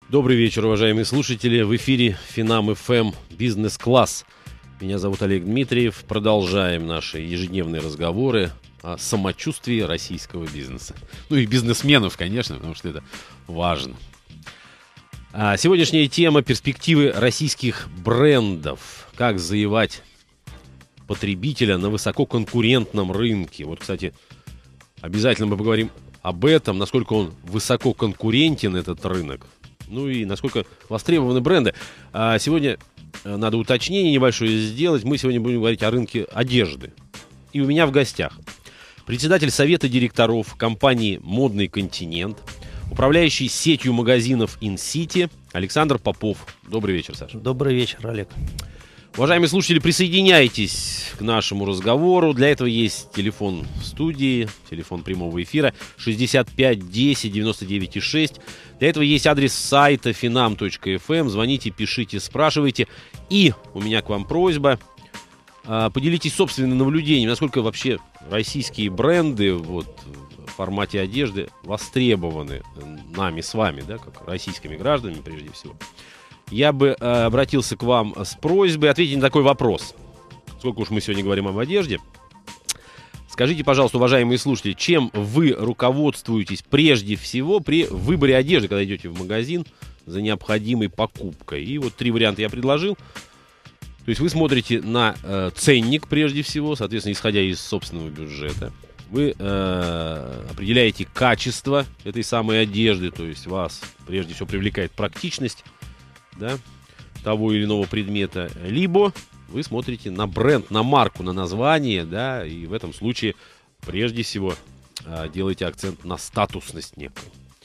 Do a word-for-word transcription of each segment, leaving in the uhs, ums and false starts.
Добрый вечер, уважаемые слушатели. В эфире Финам эф эм «Бизнес-класс». Меня зовут Олег Дмитриев. Продолжаем наши ежедневные разговоры о самочувствии российского бизнеса. Ну и бизнесменов, конечно, потому что это важно. А сегодняшняя тема — перспективы российских брендов. Как завоевать потребителя на высококонкурентном рынке. Вот, кстати, обязательно мы поговорим об этом, насколько он высококонкурентен, этот рынок. Ну и насколько востребованы бренды. А сегодня надо уточнение небольшое сделать. Мы сегодня будем говорить о рынке одежды. И у меня в гостях председатель совета директоров компании «Модный континент», управляющий сетью магазинов InCity Александр Попов. Добрый вечер, Саша. Добрый вечер, Олег. Уважаемые слушатели, присоединяйтесь к нашему разговору. Для этого есть телефон в студии, телефон прямого эфира шестьдесят пять десять девяносто девять шесть. Для этого есть адрес сайта финам точка эф эм. Звоните, пишите, спрашивайте. И у меня к вам просьба. Поделитесь собственным наблюдением, насколько вообще российские бренды вот, в формате одежды востребованы нами с вами, да, как российскими гражданами прежде всего. Я бы э, обратился к вам с просьбой ответить на такой вопрос. Сколько уж мы сегодня говорим об одежде. Скажите, пожалуйста, уважаемые слушатели, чем вы руководствуетесь прежде всего при выборе одежды, когда идете в магазин за необходимой покупкой? И вот три варианта я предложил. То есть вы смотрите на э, ценник прежде всего, соответственно, исходя из собственного бюджета. Вы э, определяете качество этой самой одежды, то есть вас прежде всего привлекает практичность, да, того или иного предмета, либо вы смотрите на бренд, на марку, на название, да, и в этом случае прежде всего э, делаете акцент на статусность некую.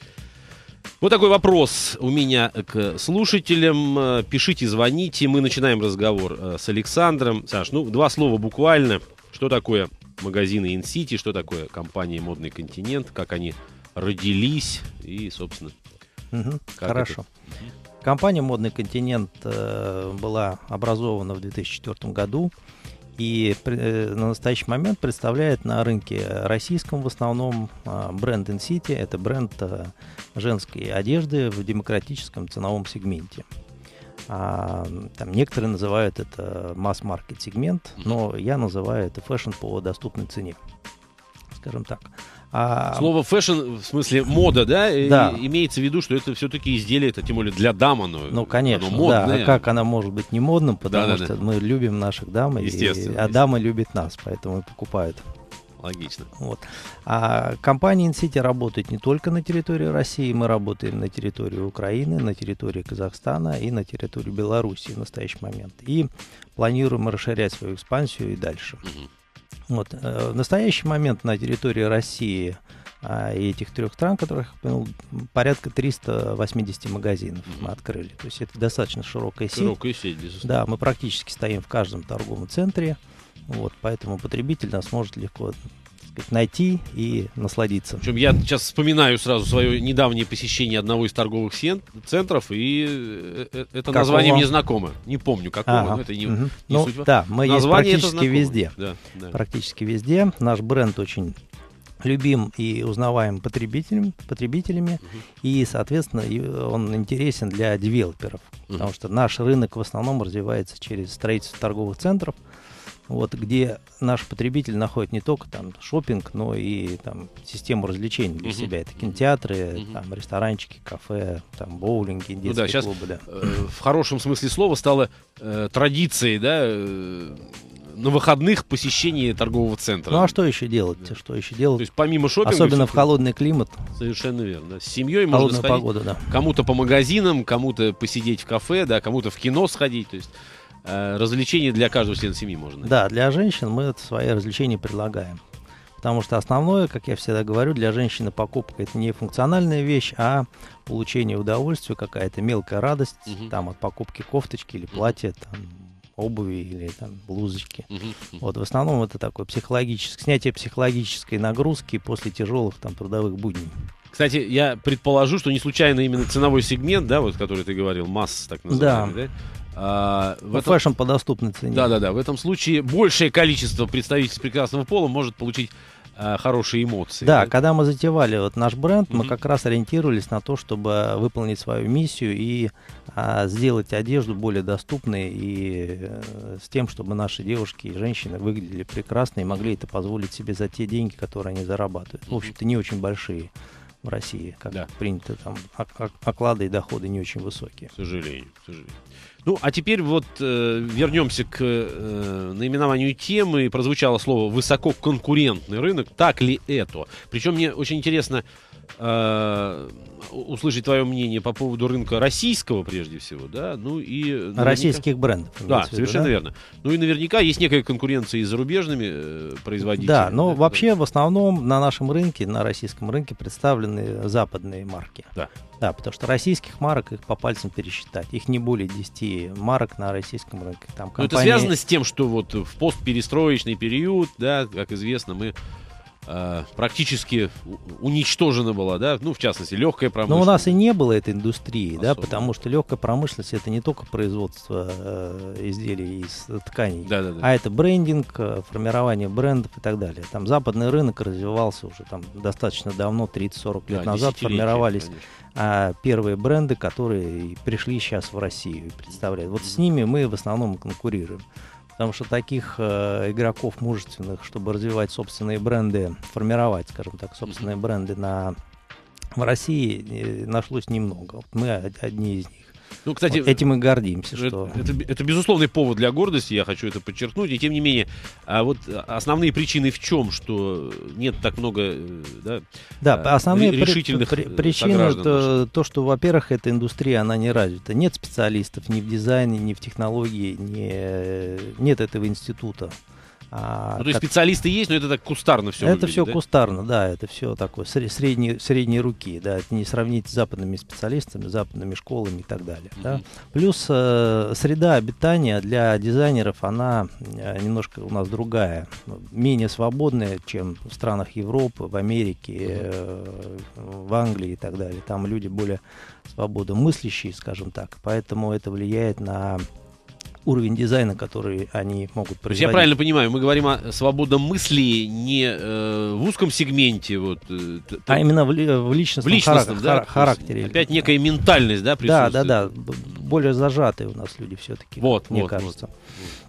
Вот такой вопрос у меня к слушателям. Пишите, звоните, мы начинаем разговор э, с Александром. Саш, ну, два слова буквально. Что такое магазины InCity, что такое компания «Модный континент», как они родились и, собственно, угу, как хорошо. Это... Компания «Модный континент» э, была образована в две тысячи четвёртом году и э, на настоящий момент представляет на рынке российском в основном э, бренд InCity. Это бренд э, женской одежды в демократическом ценовом сегменте. А, там некоторые называют это масс-маркет сегмент, но я называю это фэшн по доступной цене, скажем так. А... Слово фэшн, в смысле мода, да? Да. И, имеется в виду, что это все-таки изделие, это тем более для дам оно. Ну, конечно, оно модное. да. А как она может быть не модным, потому да, да, что да. мы любим наших дам, и, естественно, а дамы любят нас, поэтому и покупают. Логично. Вот. А компания InCity работает не только на территории России, мы работаем на территории Украины, на территории Казахстана и на территории Белоруссии в настоящий момент. И планируем расширять свою экспансию и дальше. Угу. Вот. В настоящий момент на территории России а, и этих трех стран, которых я упомянул, порядка триста восемьдесят магазинов mm-hmm. мы открыли. То есть это достаточно широкая сеть. Широкая сеть, безусловно. Да, мы практически стоим в каждом торговом центре, вот, поэтому потребитель нас может легко, так сказать, найти и насладиться. Причем я сейчас вспоминаю сразу свое недавнее посещение одного из торговых центров, и это какого? Название мне знакомо. Не помню какого, ага. но это не, угу. не ну, суть. Да, мы название есть практически везде. Да, да. Практически везде. Наш бренд очень любим и узнаваем потребителями, потребителями uh-huh. и, соответственно, он интересен для девелоперов, uh-huh. потому что наш рынок в основном развивается через строительство торговых центров, вот, где наш потребитель находит не только там шопинг, но и там систему развлечений для uh-huh. себя. Это кинотеатры, uh-huh. там, ресторанчики, кафе, там, боулинги, детские ну да, сейчас, клубы. Да. Э, в хорошем смысле слова стало э, традицией, да, э, на выходных посещение торгового центра. Ну а что еще делать? Да. Что еще делать? То есть помимо шопинга... Особенно в холодный климат. Совершенно верно. Да. С семьей Холодная можно сходить. Погода, да. Кому-то по магазинам, кому-то посидеть в кафе, да, кому-то в кино сходить. То есть э, развлечения для каждого члена семьи можно найти. Да, для женщин мы это свои развлечения предлагаем. Потому что основное, как я всегда говорю, для женщины покупка — это не функциональная вещь, а получение удовольствия, какая-то мелкая радость, угу. там, от покупки кофточки или платья, там, обуви или там блузочки. Uh-huh. Вот, в основном это такое психологическое, снятие психологической нагрузки после тяжелых там трудовых будней. Кстати, я предположу, что не случайно именно ценовой сегмент, да, вот, который ты говорил, масс, так называемый, да? да? А, в этом... Фэшн по доступной цене. Да-да-да, в этом случае большее количество представительств прекрасного пола может получить э, хорошие эмоции. Да, да? когда мы затевали вот наш бренд, Mm-hmm. мы как раз ориентировались на то, чтобы выполнить свою миссию и а, сделать одежду более доступной и э, с тем, чтобы наши девушки и женщины выглядели прекрасно и могли это позволить себе за те деньги, которые они зарабатывают. В общем-то, не очень большие в России, как Да. принято, там оклады и доходы не очень высокие. К сожалению, к сожалению. Ну, а теперь вот э, вернемся к э, наименованию темы. Прозвучало слово «высококонкурентный рынок». Так ли это? Причем мне очень интересно э, услышать твое мнение по поводу рынка российского, прежде всего, да? Ну и наверняка... Российских брендов. Да, виду, совершенно да? верно. Ну и наверняка есть некая конкуренция и с зарубежными э, производителями. Да, но да, вообще в основном на нашем рынке, на российском рынке представлены западные марки. Да. Да, потому что российских марок их по пальцам пересчитать. Их не более десяти марок на российском рынке. Там Но это компании- связано с тем, что вот в постперестроечный период, да, как известно, мы э, практически у- уничтожена была, да, ну, в частности, легкая Но промышленность. у нас и не было этой индустрии, да, Особо. потому что легкая промышленность это не только производство э, изделий из тканей, Да, да, да. а это брендинг, э, формирование брендов и так далее. Там западный рынок развивался уже там достаточно давно, тридцать-сорок лет Да, назад десятилетия, формировались конечно. а первые бренды, которые пришли сейчас в Россию и представляют. Вот с ними мы в основном и конкурируем. Потому что таких э, игроков мужественных, чтобы развивать собственные бренды, формировать, скажем так, собственные бренды на, в России э, нашлось немного. Вот мы од- одни из них. Ну, кстати, Вот этим мы гордимся. это, Что... это, это безусловный повод для гордости, я хочу это подчеркнуть. И тем не менее, а вот основные причины в чем, что нет так много э, да, Да, а, основные ре- при- решительных при- э, причины сограждан то, то, что, во-первых, эта индустрия, она не развита. Нет специалистов ни в дизайне, ни в технологии, ни, нет этого института. А, Ну, то есть как- специалисты есть, но это так кустарно все это выглядит, все да? кустарно, да, это все такое сре- средней, средней руки, да, это не сравнить с западными специалистами, западными школами и так далее. Да. Мгм. Плюс э, среда обитания для дизайнеров, она э, немножко у нас другая, менее свободная, чем в странах Европы, в Америке, э, в Англии и так далее. Там люди более свободомыслящие, скажем так, поэтому это влияет на уровень дизайна, который они могут То есть я производить. правильно понимаю, мы говорим о свободном мысли не э, в узком сегменте, вот, э, т- А т- именно в, ли- в личностном, в личностном, харак- да? хар- То есть характере. Опять некая ментальность, да, Да, присутствует? да, да. б- Более зажатые у нас люди все-таки, Вот, мне вот, кажется. вот.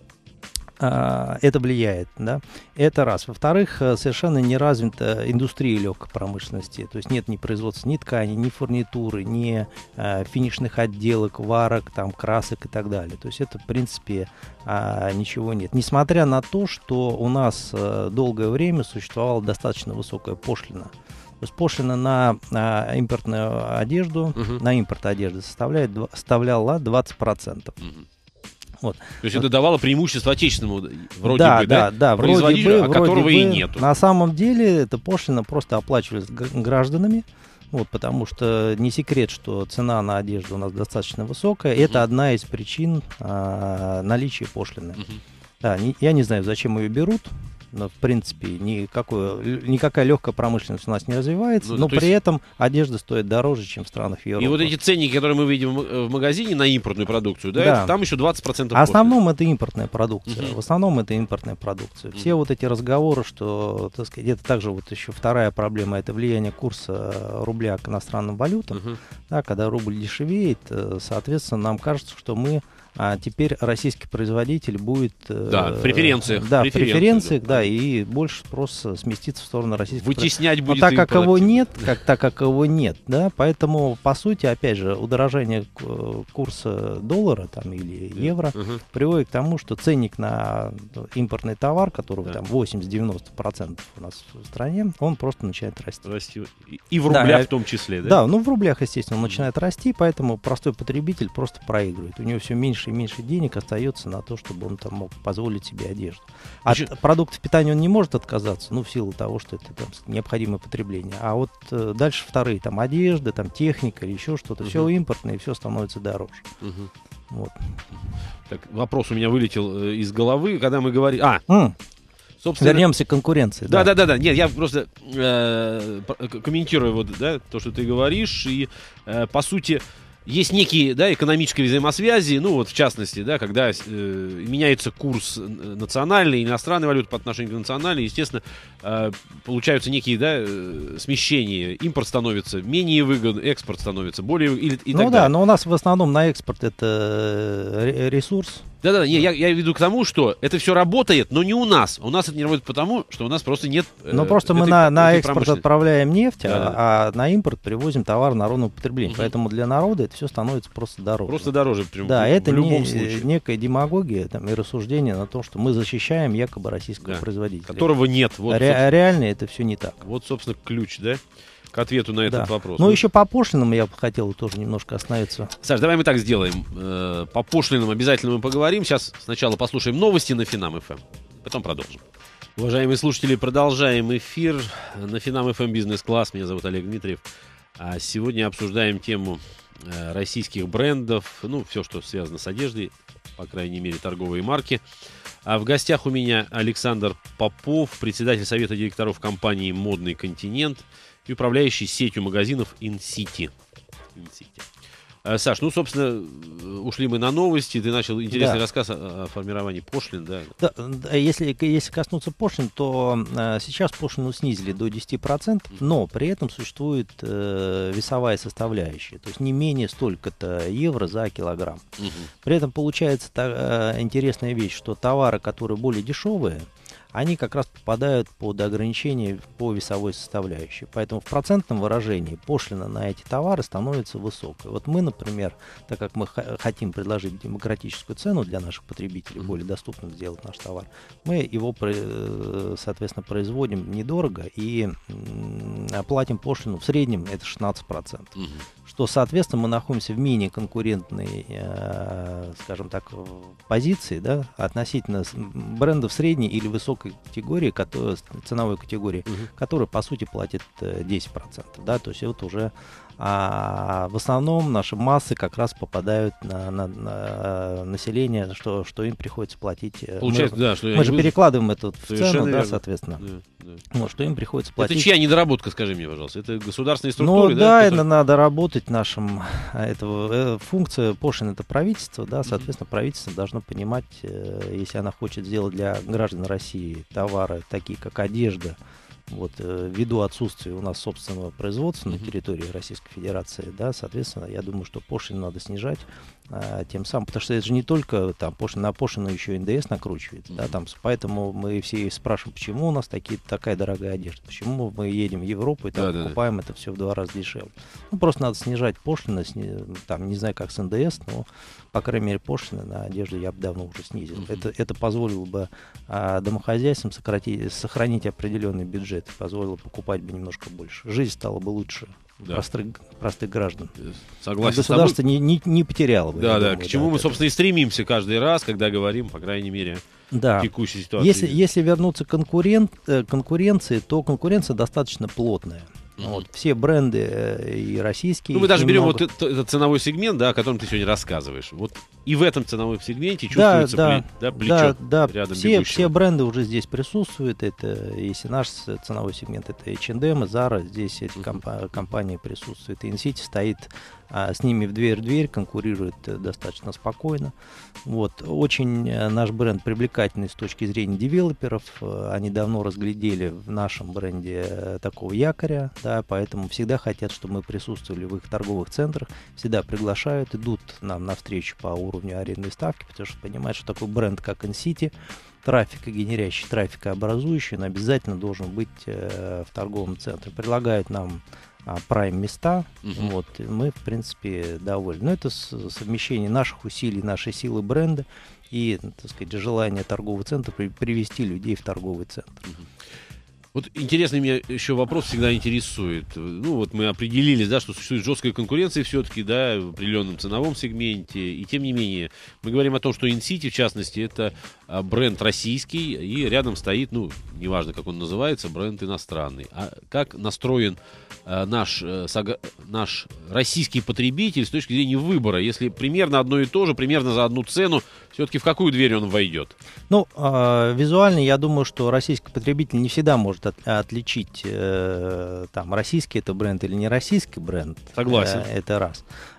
А, это влияет, да. Это раз. Во-вторых, э, совершенно не развита индустрия легкой промышленности. То есть нет ни производства ни ткани, ни фурнитуры, ни э, финишных отделок, варок, там, красок и так далее. То есть это, в принципе, а, ничего нет. Несмотря на то, что у нас э, долгое время существовала достаточно высокая пошлина. То есть пошлина на, на импортную одежду, Мгм. на импорт одежды составляет, дв- составляла двадцать процентов. Мгм. Вот. То есть это давало преимущество отечественному вроде да, бы, да, да, да, вроде производителю, бы, а вроде которого бы. и нету. На самом деле эта пошлина просто оплачивалась г- гражданами, вот, потому что не секрет, что цена на одежду у нас достаточно высокая. Мгм. Это одна из причин а, наличия пошлины. Мгм. Да, не- я не знаю, зачем ее берут. Но, в принципе, никакой, никакая легкая промышленность у нас не развивается, Ну, но то при есть- этом одежда стоит дороже, чем в странах Европы. И вот эти ценники, которые мы видим в в магазине на импортную продукцию, да, Да. это там еще двадцать процентов А в пошлины. основном это импортная продукция. Мгм. В основном это импортная продукция. Все Мгм. вот эти разговоры, что, так сказать, это также вот еще вторая проблема, это влияние курса рубля к иностранным валютам. Мгм. Да, когда рубль дешевеет, э, соответственно, нам кажется, что мы а теперь российский производитель будет э, Да, в преференциях. да, в Преференции, преференциях, да. да, и больше спрос сместится в сторону российского Вытеснять Но будет так как импорт его активно. нет, как так как его нет, да, поэтому по сути, опять же, удорожание к- курса доллара там или евро Мгм. приводит к тому, что ценник на импортный товар, которого Да. там восемьдесят-девяносто процентов у нас в стране, он просто начинает расти. Расти. И- И в Да, рублях я- в том числе, да? Да, ну в рублях, естественно, он начинает расти, поэтому простой потребитель просто проигрывает. У него все меньше и меньше денег остается на то, чтобы он там мог позволить себе одежду. От Значит- продуктов питания он не может отказаться, ну в силу того, что это там необходимое потребление. А вот э, дальше вторые, там одежда, там техника или еще что-то, все Мгм. импортное, и все становится дороже. Мгм. Вот. Так, вопрос у меня вылетел э, из головы, когда мы говорим... А, М, собственно... Вернемся к конкуренции. Да, да, да, да. Нет, я просто э, п- к- комментирую вот, да, то, что ты говоришь, и э, по сути есть некие, да, экономические взаимосвязи, ну вот в частности, да, когда э, меняется курс национальной и иностранной валюты по отношению к национальной, естественно, э, получаются некие, да, э, смещения. Импорт становится менее выгоден, экспорт становится более или, и ну так да, далее. но у нас в основном на экспорт это ресурс. Да-да, я, я веду к тому, что это все работает, но не у нас. У нас это не работает потому, что у нас просто нет... Ну, просто мы этой, на, на этой экспорт отправляем нефть, да, а, да. а на импорт привозим товар народного потребления. Угу. Поэтому для народа это все становится просто дороже. Просто дороже. Прям, да, в, это в любом не, случае. некая демагогия там, и рассуждение на то, что мы защищаем якобы российского да. производителя. Которого нет. Вот, Ре- реально это все не так. Вот, собственно, ключ, да? К ответу на этот да. вопрос. Ну, ну, еще по пошлинам я бы хотел тоже немножко остановиться. Саш, давай мы так сделаем. Э, по пошлинам обязательно мы поговорим. Сейчас сначала послушаем новости на Финам эф эм, потом продолжим. Уважаемые слушатели, продолжаем эфир на Финам эф эм Бизнес-класс. Меня зовут Олег Дмитриев. А сегодня обсуждаем тему э, российских брендов. Ну, все, что связано с одеждой, по крайней мере, торговые марки. А в гостях у меня Александр Попов, председатель совета директоров компании «Модный континент» и управляющий сетью магазинов InCity. InCity. А, Саш, ну, собственно, ушли мы на новости. Ты начал интересный да. рассказ о, о формировании пошлин. Да? Да, да, если, если коснуться пошлин, то э, сейчас пошлину снизили до десяти процентов, но при этом существует э, весовая составляющая, то есть не менее столько-то евро за килограмм. Угу. При этом получается та, э, интересная вещь, что товары, которые более дешевые, они как раз попадают под ограничения по весовой составляющей. Поэтому в процентном выражении пошлина на эти товары становится высокой. Вот мы, например, так как мы х- хотим предложить демократическую цену для наших потребителей, более доступным сделать наш товар, мы его, соответственно, производим недорого и платим пошлину в среднем это шестнадцать процентов. Угу. Что, соответственно, мы находимся в менее конкурентной, э, скажем так, позиции, да, относительно брендов средней или высокой категории, которые, ценовой категории, угу. которая, по сути, платит десять процентов. Да, то есть вот уже а в основном наши массы как раз попадают на, на, на население, что, что им приходится платить. Получается, мы, да, что мы же буду... перекладываем это в цену, верно. Да, соответственно. Да, да. Вот, что им приходится платить. Это чья недоработка, скажи мне, пожалуйста? Это государственные структуры? Ну да, да это которые... надо работать нашим. Это, функция пошлин это правительство, да, соответственно, правительство должно понимать, если она хочет сделать для граждан России товары, такие как одежда, вот, ввиду отсутствия у нас собственного производства на территории Российской Федерации, да, соответственно, я думаю, что пошлины надо снижать а, тем самым, потому что это же не только там пошлина, на пошлину еще эн дэ эс накручивается, да, там, поэтому мы все спрашиваем, почему у нас такие, такая дорогая одежда, почему мы едем в Европу и там да, покупаем да, да. это все в два раза дешевле. Ну, просто надо снижать пошлины, сни, там, не знаю, как с эн дэ эс, но, по крайней мере, пошлины на одежду я бы давно уже снизил. Uh-huh. Это, это позволило бы а, домохозяйствам сократить, сохранить определенный бюджет, позволило покупать бы немножко больше. Жизнь стала бы лучше. Да. Простых, простых граждан. Согласен. Государство не, не, не потеряло бы. Да, да, думаю, к чему да, мы, это... собственно, и стремимся каждый раз, когда говорим, по крайней мере, да. о текущей ситуации. Если, если вернуться к конкурент, конкуренции, то конкуренция достаточно плотная. Mm-hmm. Вот, все бренды э, и российские. Ну, мы даже немного... берем вот этот, этот ценовой сегмент, да, о котором ты сегодня рассказываешь. Вот и в этом ценовом сегменте чувствуется да, пле- да, плечо да, да, рядом все, бегущего. все бренды уже здесь присутствуют. Это, если наш ценовой сегмент, это эйч энд эм, Zara, здесь эти mm-hmm. комп- компании присутствуют. И InCity стоит а, с ними в дверь в дверь, конкурирует достаточно спокойно. Вот. Очень наш бренд привлекательный с точки зрения девелоперов. Они давно разглядели в нашем бренде такого якоря, да, поэтому всегда хотят, чтобы мы присутствовали в их торговых центрах, всегда приглашают, идут нам навстречу по уровню арендной ставки, потому что понимают, что такой бренд, как InCity, трафикогенерящий, трафикообразующий, он обязательно должен быть э, в торговом центре. Предлагают нам а, прайм-места, uh-huh. вот, и мы, в принципе, довольны. Но это совмещение наших усилий, нашей силы бренда и, так сказать, желание торгового центра при, привести людей в торговый центр. Uh-huh. Вот интересный меня еще вопрос всегда интересует. Ну, вот мы определились, да, что существует жесткая конкуренция все-таки, да, в определенном ценовом сегменте. И тем не менее, мы говорим о том, что InCity, в частности, это бренд российский, и рядом стоит, ну, неважно, как он называется, бренд иностранный. А как настроен а, наш, сага, наш российский потребитель с точки зрения выбора? Если примерно одно и то же, примерно за одну цену, все-таки в какую дверь он войдет? Ну, э, визуально, я думаю, что российский потребитель не всегда может от, отличить, э, там, российский это бренд или не российский бренд. Согласен. Э, это раз.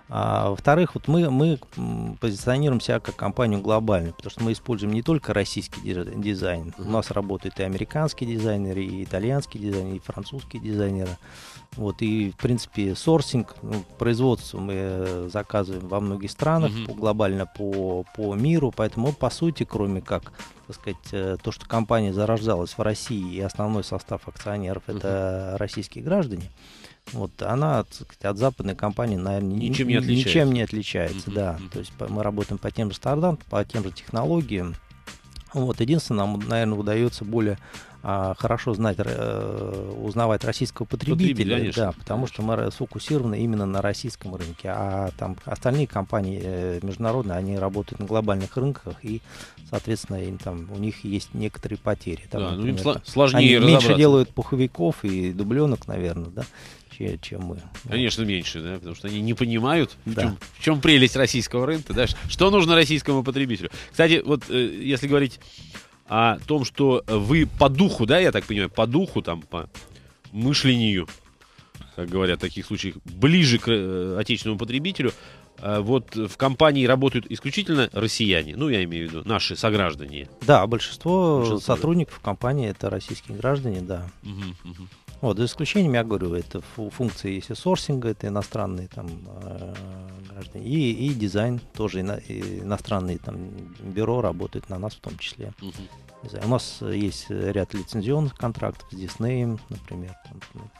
А, во-вторых, вот мы, мы позиционируем себя как компанию глобальную, потому что мы используем не только российский дизайн, uh-huh. у нас работают и американские дизайнеры, и итальянские дизайнеры, и французские дизайнеры. Вот, и, в принципе, сорсинг, ну, производство мы заказываем во многих странах, uh-huh. по, глобально по, по миру, поэтому, по сути, кроме как, так сказать, то, что компания зарождалась в России, и основной состав акционеров uh-huh. это российские граждане, вот, она, так сказать, от западной компании, наверное, ничем не отличается. Ничем не отличается, uh-huh. да. Uh-huh. То есть мы работаем по тем же стандартам, по тем же технологиям. Вот, единственное, нам, наверное, удается более а, хорошо знать, а, узнавать российского потребителя, Потребитель, да, потому что мы сфокусированы именно на российском рынке, а там остальные компании э, международные, они работают на глобальных рынках, и, соответственно, им, там, у них есть некоторые потери. Там, да, например, ну, им сложнее они меньше делают пуховиков и дубленок, наверное, да, чем, чем мы. Конечно, вот. Меньше, да, потому что они не понимают, да. в, чем, в чем прелесть российского рынка, да, что нужно российскому потребителю. Кстати, вот э, если говорить о том, что вы по духу, да, я так понимаю, по духу, там, по мышлению, как говорят в таких случаях, ближе к э, отечественному потребителю, э, вот в компании работают исключительно россияне, ну, я имею в виду наши сограждане. Да, большинство, большинство сотрудников да. компании это российские граждане, да. Угу, угу. Вот, за исключением, я говорю, это функции, если сорсинга, это иностранные там э, граждане, и, и дизайн тоже ино, и иностранные там бюро работают на нас в том числе. Uh-huh. У нас есть ряд лицензионных контрактов с Disney, например. Там,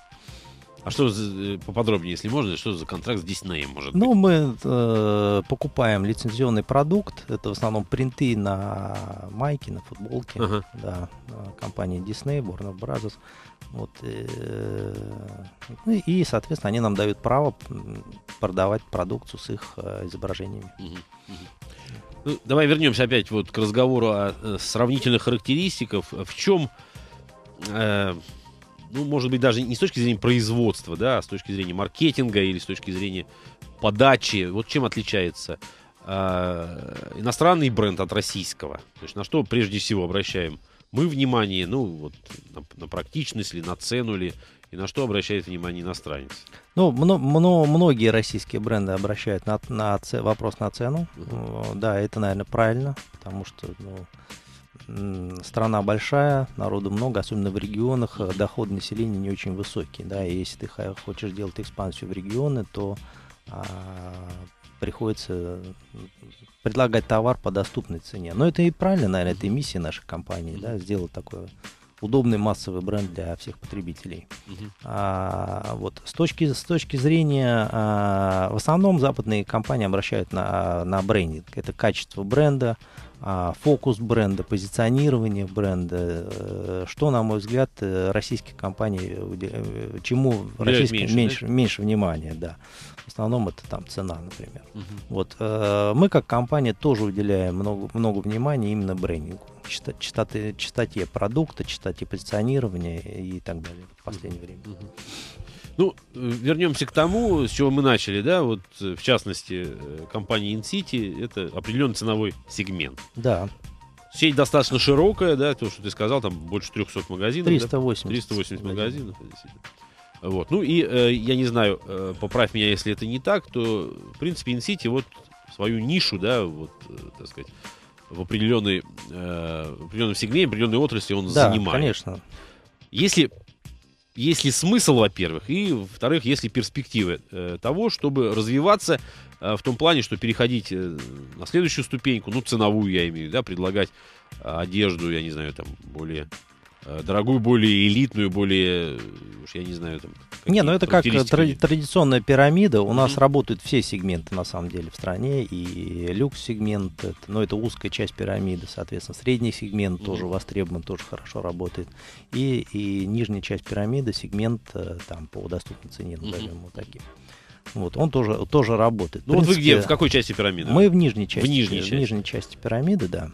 а что за, поподробнее, если можно, что за контракт с Disney может быть? Ну, мы э, покупаем лицензионный продукт, это в основном принты на майки, на футболки, uh-huh. да, компании Disney, Warner Brothers. Вот, э, ну, и, соответственно, они нам дают право продавать продукцию с их э, изображениями. Uh-huh. Uh-huh. Ну, давай вернемся опять вот к разговору о, о сравнительных характеристиках. В чем... Э, ну, может быть, даже не с точки зрения производства, да, а с точки зрения маркетинга или с точки зрения подачи. Вот чем отличается э, иностранный бренд от российского? То есть на что прежде всего обращаем мы внимание, ну, вот на, на практичность ли, на цену ли, и на что обращает внимание иностранец? Ну, мно, мно, многие российские бренды обращают на, на ц, вопрос на цену. Uh-huh. Да, это, наверное, правильно, потому что, ну, страна большая, народу много, особенно в регионах, доходы населения не очень высокие, да, и если ты хочешь делать экспансию в регионы, то а, приходится предлагать товар по доступной цене. Но это и правильно, наверное, это и миссия нашей компании, да, сделать такой удобный массовый бренд для всех потребителей. Uh-huh. А, вот, с точки, с точки зрения, а, в основном западные компании обращают на, на брендинг. Это качество бренда, а, фокус бренда, позиционирование бренда, что, на мой взгляд, российские компании, чему российские меньше, меньше, да? меньше внимания, да. В основном это там цена, например. Uh-huh. Вот, э, мы как компания тоже уделяем много, много внимания именно брендингу, чистоте, чистоте продукта, чистоте позиционирования и так далее в последнее uh-huh. время. Uh-huh. Ну, вернемся к тому, с чего мы начали, да, вот в частности компания InCity — это определенный ценовой сегмент. Да. Сеть достаточно широкая, да, то, что ты сказал, там больше трехсот магазинов. триста восемьдесят. Да? триста восемьдесят магазинов. Вот. Ну и, э, я не знаю, э, поправь меня, если это не так, то, в принципе, InCity вот свою нишу, да, вот, э, так сказать, в определенной, э, в определенном сегменте, в определенной отрасли он да, занимает. Конечно. Если, если смысл, во-первых, и, во-вторых, если перспективы э, того, чтобы развиваться э, в том плане, что переходить э, на следующую ступеньку, ну, ценовую я имею в виду, да, предлагать э, одежду, я не знаю, там, более... дорогую, более элитную, более, уж я не знаю, там... Не, ну это как тради- традиционная пирамида. У mm-hmm. нас работают все сегменты, на самом деле, в стране. И люкс-сегмент, это, ну, это узкая часть пирамиды, соответственно. Средний сегмент mm-hmm. тоже востребован, тоже хорошо работает. И, и нижняя часть пирамиды, сегмент там по доступной цене, назовем mm-hmm. его таким. Вот, он тоже, тоже работает. Ну, в принципе, вот вы где, в какой части пирамиды? Мы в нижней части. В нижней, в нижней части пирамиды, да.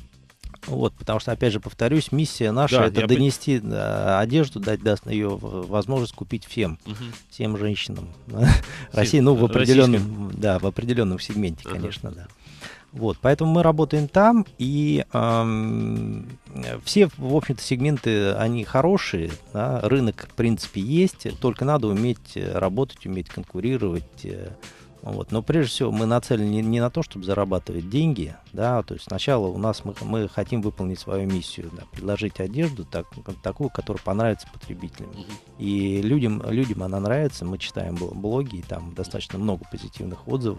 Вот, потому что, опять же, повторюсь, миссия наша да, это донести пон... одежду, дать даст ее возможность купить всем, угу. всем женщинам России, ну, в определенном, да, в определенном сегменте, конечно, uh-huh. да. Вот, поэтому мы работаем там, и эм, все, в общем-то, сегменты, они хорошие, да, рынок, в принципе, есть, только надо уметь работать, уметь конкурировать, Вот. Но прежде всего мы нацелены не, не на то, чтобы зарабатывать деньги, да, то есть сначала у нас мы, мы хотим выполнить свою миссию, да, предложить одежду так, такую, которая понравится потребителям. Mm-hmm. И людям, людям она нравится, мы читаем блоги, и там достаточно много позитивных отзывов,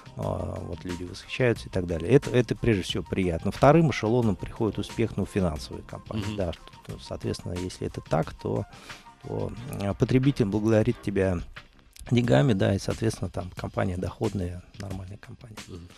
вот люди восхищаются и так далее. Это, это прежде всего приятно. Вторым эшелоном приходит успех, ну, финансовой компании, mm-hmm. да, что, соответственно, если это так, то, то потребитель благодарит тебя деньгами, да, и, соответственно, там компания доходная, нормальная компания.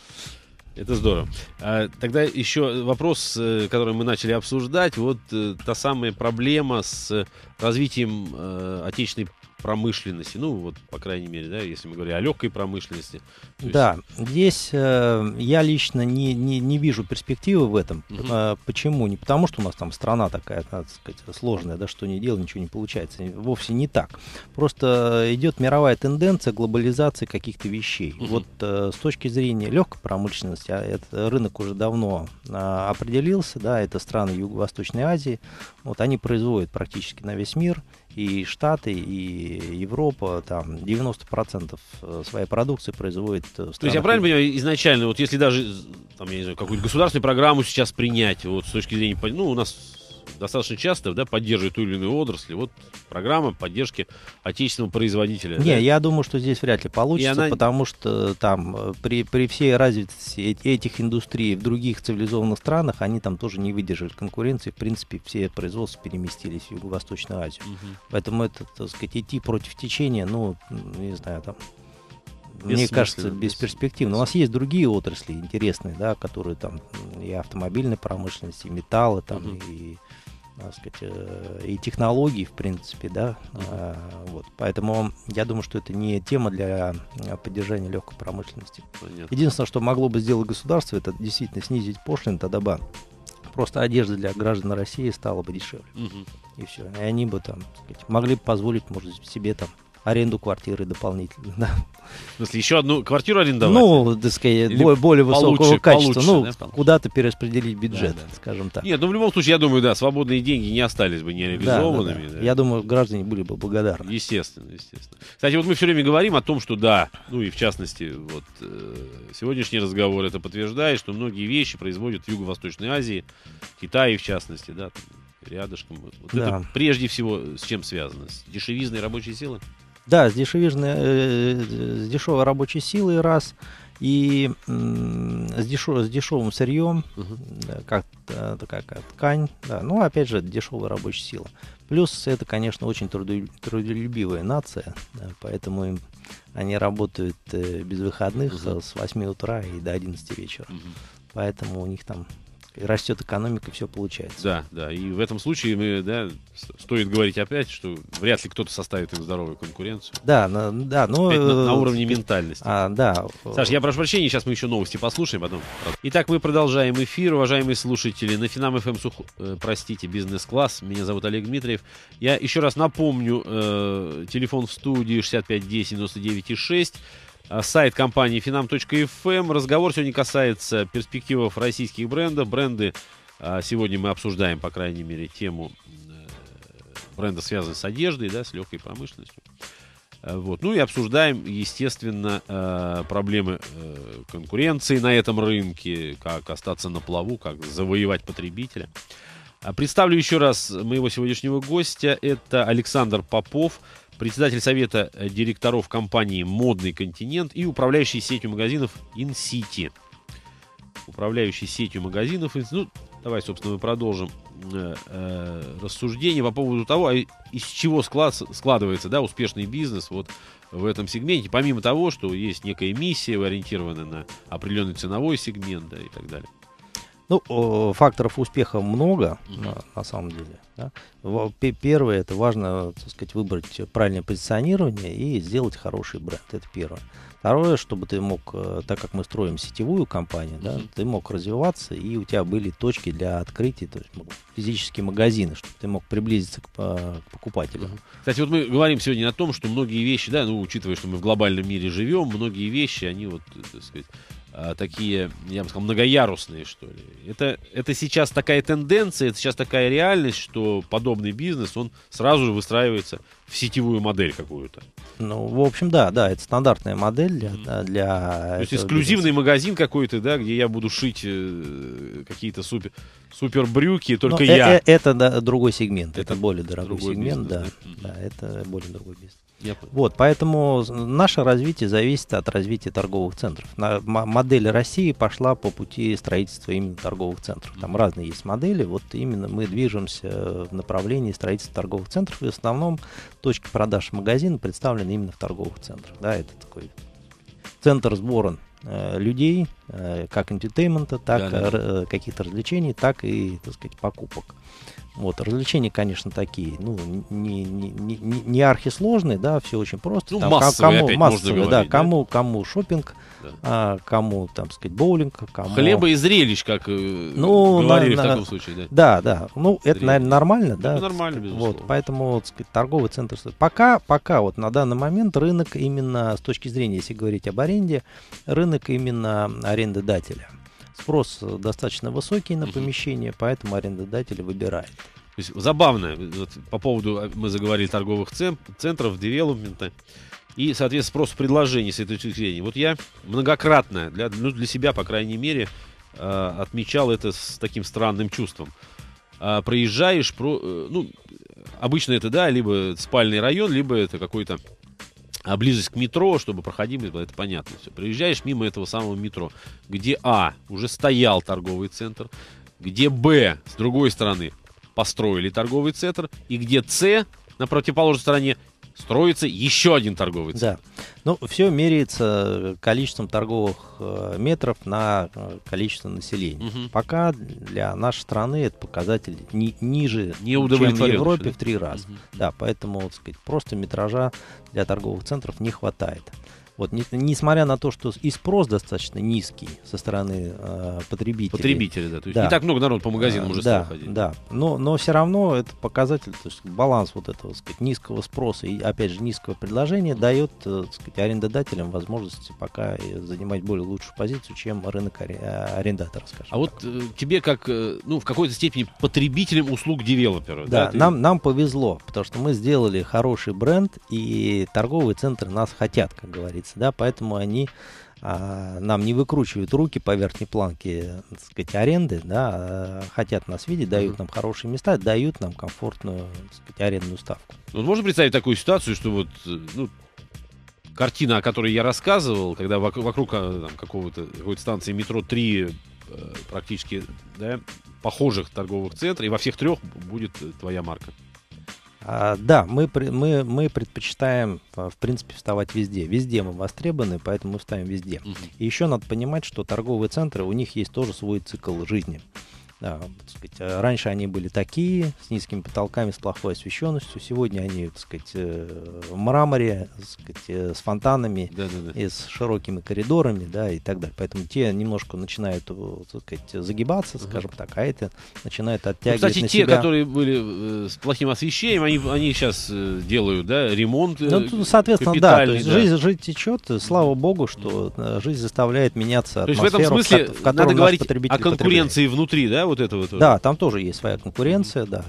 Это здорово. А, тогда еще вопрос, который мы начали обсуждать. Вот та самая проблема с развитием э, отечественной промышленности, ну вот, по крайней мере, да, если мы говорим о легкой промышленности. Да, есть... здесь э, я лично не, не, не вижу перспективы в этом. Угу. Э, почему? Не потому, что у нас там страна такая, так сказать, сложная, да, что не делай, ничего не получается. Вовсе не так. Просто идет мировая тенденция глобализации каких-то вещей. Угу. Вот э, с точки зрения легкой промышленности, а этот рынок уже давно э, определился, да, это страны Юго-Восточной Азии, вот они производят практически на весь мир, и Штаты, и Европа, там девяносто процентов своей продукции производит в странах. То есть я правильно понимаю, изначально, вот если даже там, я не знаю, какую-то государственную программу сейчас принять, вот с точки зрения, ну, у нас достаточно часто, да, поддерживает ту или иную отрасль, вот программа поддержки отечественного производителя. Не, да? Я думаю, что здесь вряд ли получится, она... потому что там при, при всей развитости этих индустрий в других цивилизованных странах, они там тоже не выдержали конкуренции, в принципе, все производства переместились в Юго-Восточную Азию. Угу. Поэтому это, так сказать, идти против течения, ну, не знаю, там, мне кажется, бесперспективно. У нас есть другие отрасли интересные, да, которые там и автомобильная промышленность, и металлы, там, uh-huh. и, так сказать, и технологии, в принципе, да. Uh-huh. А, вот. Поэтому я думаю, что это не тема для поддержания легкой промышленности. Понятно. Единственное, что могло бы сделать государство, это действительно снизить пошлины, тогда бы просто одежда для граждан России стала бы дешевле. Uh-huh. И все. И они бы там, так сказать, могли бы позволить, может, себе там аренду квартиры дополнительно, да. В смысле, еще одну квартиру арендовать? Ну, так сказать, более, более высокого получше, качества. Получше, ну, да, куда-то перераспределить бюджет, да, да. скажем так. Нет, ну в любом случае, я думаю, да, свободные деньги не остались бы нереализованными. Да, да, да. Да. Я думаю, граждане были бы благодарны. Естественно, естественно. Кстати, вот мы все время говорим о том, что да, ну и в частности, вот э, сегодняшний разговор это подтверждает, что многие вещи производят в Юго-Восточной Азии, Китае в частности, да, там, рядышком. Вот да. Это прежде всего с чем связано? С дешевизной рабочей силы? Да, с, э, с дешевой рабочей силой раз, и м, с, дешев, с дешевым сырьем, uh-huh. да, как да, такая как ткань, да, ну, опять же, дешевая рабочая сила. Плюс это, конечно, очень трудолюбивая нация, да, поэтому им, они работают э, без выходных uh-huh. с восьми утра и до одиннадцати вечера. Uh-huh. Поэтому у них там растет экономика, все получается. Да, да. И в этом случае мы, да, стоит говорить опять, что вряд ли кто-то составит им здоровую конкуренцию. Да, на, да, но на, на уровне ментальности. А, да. Саш, я прошу прощения, сейчас мы еще новости послушаем, потом. Итак, мы продолжаем эфир, уважаемые слушатели. На Финам эф эм, сух... простите, бизнес-класс. Меня зовут Олег Дмитриев. Я еще раз напомню, э, телефон в студии шестьдесят пять десять девяносто девять шесть. Сайт компании финам точка эф эм. Разговор сегодня касается перспектив российских брендов. Бренды, сегодня мы обсуждаем, по крайней мере, тему бренда, связанного с одеждой, да, с легкой промышленностью. Вот. Ну и обсуждаем, естественно, проблемы конкуренции на этом рынке, как остаться на плаву, как завоевать потребителя. Представлю еще раз моего сегодняшнего гостя. Это Александр Попов, председатель совета директоров компании «Модный континент» и управляющий сетью магазинов «Инсити». Управляющий сетью магазинов. Ну, давай, собственно, мы продолжим э, э, рассуждение по поводу того, а из чего склад, складывается, да, успешный бизнес вот в этом сегменте. Помимо того, что есть некая миссия, вы ориентированы на определенный ценовой сегмент, да, и так далее. Ну, факторов успеха много, mm-hmm. на, на самом деле. Да. Первое, это важно, так сказать, выбрать правильное позиционирование и сделать хороший бренд. Это первое. Второе, чтобы ты мог, так как мы строим сетевую компанию, mm-hmm. да, ты мог развиваться, и у тебя были точки для открытия, то есть физические магазины, чтобы ты мог приблизиться к, к покупателю. Mm-hmm. Кстати, вот мы говорим сегодня о том, что многие вещи, да, ну, учитывая, что мы в глобальном мире живем, многие вещи, они вот, так сказать, а, такие, я бы сказал, многоярусные, что ли. Это, это сейчас такая тенденция, это сейчас такая реальность, что подобный бизнес, он сразу же выстраивается в сетевую модель какую-то. Ну, в общем, да, да, это стандартная модель для... Mm-hmm. для То есть эксклюзивный бизнеса. Магазин какой-то, да, где я буду шить э, какие-то супер, супер брюки, только Но я. Э- э- это да, другой сегмент, это, это более дорогой сегмент, бизнес, да, да. да, это более другой бизнес. Я понял. Вот, поэтому наше развитие зависит от развития торговых центров. На, м- модель России пошла по пути строительства именно торговых центров. Там разные есть модели, вот именно мы движемся в направлении строительства торговых центров, и в основном точки продаж магазина представлены именно в торговых центрах. Да, это такой центр сбора э, людей, э, как энтертеймента, так да, да. Э, каких-то развлечений, так и, так сказать, покупок. Вот, развлечения, конечно, такие, ну, не, не, не, не архисложные, да, все очень просто. Ну, там, массовые, кому, опять массовые, можно да, говорить, кому, да? кому шопинг, да. а, кому, там, сказать, боулинг, кому... Хлеба и зрелищ, как ну, говорили на, в таком на, случае, да. Да, да, ну, это, наверное, нормально, это да. Это нормально, безусловно. Вот, поэтому, так сказать, торговый центр... Пока, пока, вот на данный момент рынок именно, с точки зрения, если говорить об аренде, рынок именно арендодателя. Спрос достаточно высокий на помещение, поэтому арендодатель выбирает. То есть забавно, вот, по поводу, мы заговорили, торговых центров, девелопмента, и, соответственно, спрос предложений с этой точки зрения. Вот я многократно, для, ну, для себя, по крайней мере, э, отмечал это с таким странным чувством. Э, проезжаешь, про, э, ну, обычно это, да, либо спальный район, либо это какой-то а близость к метро, чтобы проходить, это понятно все. Проезжаешь мимо этого самого метро, где А, уже стоял торговый центр, где Б, с другой стороны, построили торговый центр, и где С, на противоположной стороне, строится еще один торговый центр. Да. Ну, все меряется количеством торговых э, метров на э, количество населения. Угу. Пока для нашей страны этот показатель ни, ниже, не чем в Европе, да? в три раза. Угу. Да, поэтому, так сказать, просто метража для торговых центров не хватает. Вот, не, несмотря на то, что и спрос достаточно низкий со стороны э, потребителей. Потребители, да. То есть да. не так много народу по магазинам а, уже да, стало ходить. Да, но, но все равно это показатель, то есть баланс вот этого, так сказать, низкого спроса и, опять же, низкого предложения дает, так сказать, арендодателям возможность пока занимать более лучшую позицию, чем рынок арендатора, скажем. А так. Вот э, тебе как, э, ну, в какой-то степени потребителям услуг девелопера. Да, да нам, нам повезло, потому что мы сделали хороший бренд, и торговые центры нас хотят, как говорится. Да, поэтому они а, нам не выкручивают руки по верхней планке, так сказать, аренды, да, а хотят нас видеть, дают нам хорошие места, дают нам комфортную, так сказать, арендную ставку. Вот можно представить такую ситуацию, что вот, ну, картина, о которой я рассказывал, когда вокруг, вокруг там, какого-то, какой-то станции метро три э, практически, да, похожих торговых центров, и во всех трех будет твоя марка. А, да, мы, мы, мы предпочитаем, в принципе, вставать везде. Везде мы востребованы, поэтому мы вставим везде. Uh-huh. И еще надо понимать, что торговые центры, у них есть тоже свой цикл жизни. Да, так сказать, раньше они были такие, с низкими потолками, с плохой освещенностью. Сегодня они, так сказать, в мраморе, так сказать, с фонтанами, да, да, да. и с широкими коридорами, да, и так далее. Поэтому те немножко начинают, так сказать, загибаться, uh-huh. скажем так, а это начинает оттягивать, ну, кстати, на те, себя... которые были э, с плохим освещением, они, они сейчас э, делают, да, ремонт. Э, ну, соответственно, да, то есть да. жизнь, жизнь течет, слава богу, что жизнь заставляет меняться атмосферу, то есть в этом смысле в, в котором надо говорить потребитель о конкуренции потребляет. Внутри, да, вот этого тоже. Да, там тоже есть своя конкуренция, да.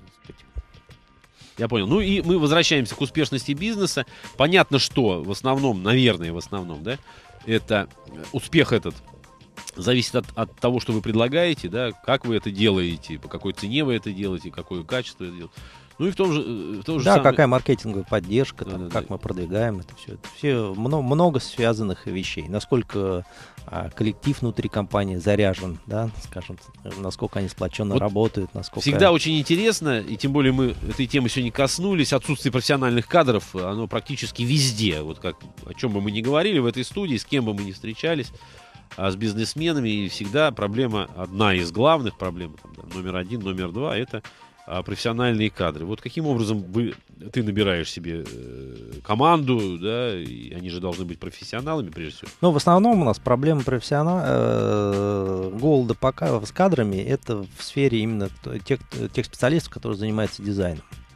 Я понял. Ну и мы возвращаемся к успешности бизнеса. Понятно, что в основном, наверное, в основном, да, это успех этот зависит от, от того, что вы предлагаете, да, как вы это делаете, по какой цене вы это делаете, какое качество это делаете. Ну и в том же, в том же да, самом... какая маркетинговая поддержка, там, да, да, как да. мы продвигаем это все. Это все много, много связанных вещей. Насколько а, коллектив внутри компании заряжен, да, скажем, насколько они сплоченно вот работают, насколько... Всегда очень интересно, и тем более мы этой темы сегодня коснулись, отсутствие профессиональных кадров, оно практически везде. Вот как, о чем бы мы ни говорили в этой студии, с кем бы мы ни встречались, а с бизнесменами, и всегда проблема, одна из главных проблем, там, да, номер один, номер два, это а, профессиональные кадры. Вот каким образом вы, ты набираешь себе э, команду, да, и они же должны быть профессионалами, прежде всего. Ну, в основном у нас проблема профессионала, э, голода пока с кадрами, это в сфере именно тех, тех специалистов, которые занимаются дизайном.